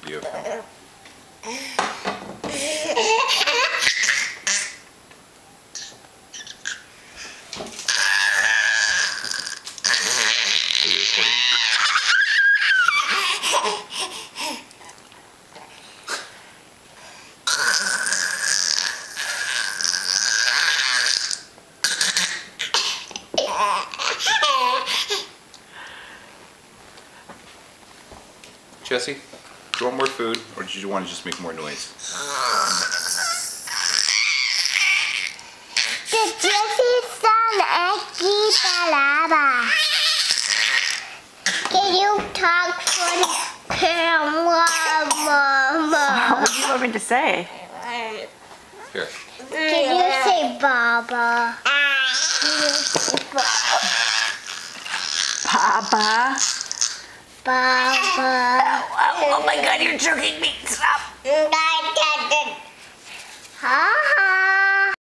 view of him. Jesse, do you want more food, or did you want to just make more noise? Did Jesse sound eggy balaba? Can you talk for the camera, Mama? What do you want me to say? Here. Can you say Baba? Papa. Baba. Oh my God, you're choking me. Stop. Huh?